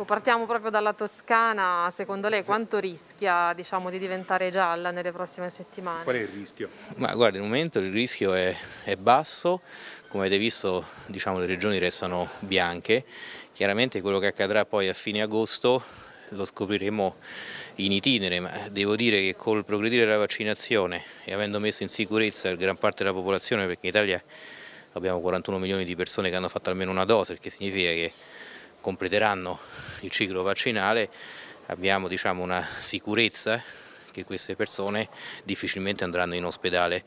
Ecco, partiamo proprio dalla Toscana. Secondo lei quanto rischia, diciamo, di diventare gialla nelle prossime settimane? Qual è il rischio? Ma guarda, al momento il rischio è basso, come avete visto, diciamo, le regioni restano bianche. Chiaramente quello che accadrà poi a fine agosto lo scopriremo in itinere, ma devo dire che col progredire della vaccinazione e avendo messo in sicurezza gran parte della popolazione, perché in Italia abbiamo 41 milioni di persone che hanno fatto almeno una dose, il che significa che completeranno il ciclo vaccinale, abbiamo, diciamo, una sicurezza che queste persone difficilmente andranno in ospedale.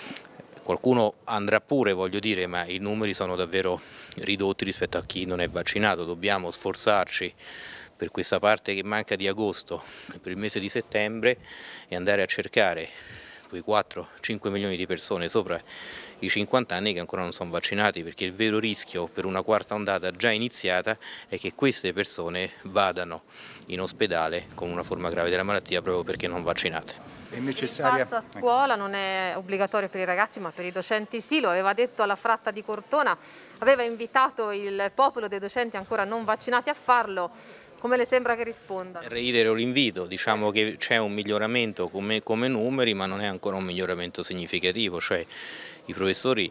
Qualcuno andrà pure, voglio dire, ma i numeri sono davvero ridotti rispetto a chi non è vaccinato. Dobbiamo sforzarci per questa parte che manca di agosto, per il mese di settembre, e andare a cercare quei 4-5 milioni di persone sopra i 50 anni che ancora non sono vaccinati, perché il vero rischio per una quarta ondata già iniziata è che queste persone vadano in ospedale con una forma grave della malattia proprio perché non vaccinate. È necessaria... Il pass a scuola non è obbligatorio per i ragazzi, ma per i docenti sì, lo aveva detto alla Fratta di Cortona, aveva invitato il popolo dei docenti ancora non vaccinati a farlo. Come le sembra che risponda? Reitero l'invito, diciamo che c'è un miglioramento come numeri, ma non è ancora un miglioramento significativo, cioè i professori,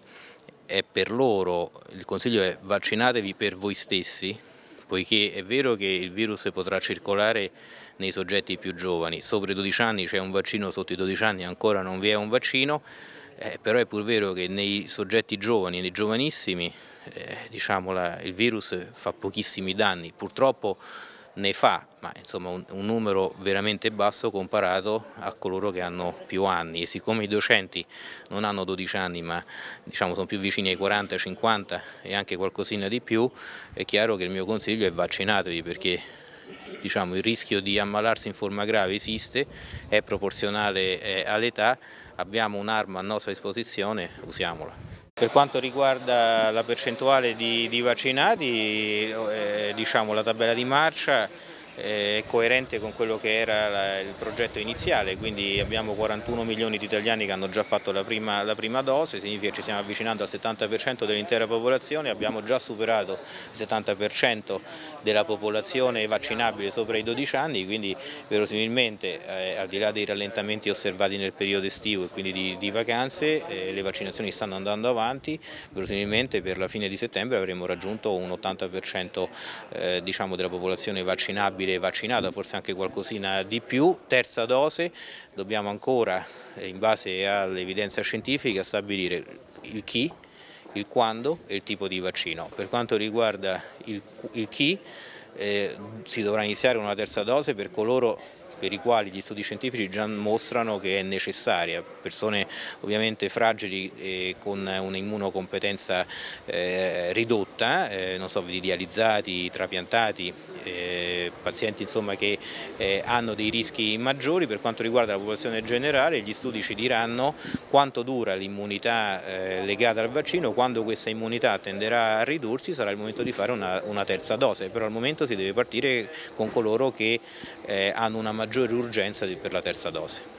è per loro, il consiglio è vaccinatevi per voi stessi, poiché è vero che il virus potrà circolare nei soggetti più giovani, sopra i 12 anni c'è un vaccino, sotto i 12 anni ancora non vi è un vaccino, però è pur vero che nei soggetti giovani, nei giovanissimi, diciamo il virus fa pochissimi danni, purtroppo ne fa, ma insomma un numero veramente basso comparato a coloro che hanno più anni, e siccome i docenti non hanno 12 anni ma diciamo sono più vicini ai 40, 50 e anche qualcosina di più, è chiaro che il mio consiglio è vaccinatevi, perché diciamo, il rischio di ammalarsi in forma grave esiste, è proporzionale all'età, abbiamo un'arma a nostra disposizione, usiamola. Per quanto riguarda la percentuale di vaccinati, diciamo, la tabella di marcia è coerente con quello che era il progetto iniziale, quindi abbiamo 41 milioni di italiani che hanno già fatto la prima dose, significa che ci stiamo avvicinando al 70% dell'intera popolazione, abbiamo già superato il 70% della popolazione vaccinabile sopra i 12 anni, quindi verosimilmente al di là dei rallentamenti osservati nel periodo estivo e quindi di vacanze, le vaccinazioni stanno andando avanti, verosimilmente per la fine di settembre avremo raggiunto un 80% diciamo, della popolazione vaccinabile e vaccinata, forse anche qualcosina di più. Terza dose, dobbiamo ancora, in base all'evidenza scientifica, stabilire il chi, il quando e il tipo di vaccino. Per quanto riguarda il chi, si dovrà iniziare una terza dose per coloro per i quali gli studi scientifici già mostrano che è necessaria, persone ovviamente fragili e con un'immunocompetenza ridotta, non so, dializzati, trapiantati, pazienti insomma che hanno dei rischi maggiori. Per quanto riguarda la popolazione generale, gli studi ci diranno quanto dura l'immunità legata al vaccino, quando questa immunità tenderà a ridursi sarà il momento di fare una terza dose, però al momento si deve partire con coloro che hanno una maggiore urgenza per la terza dose.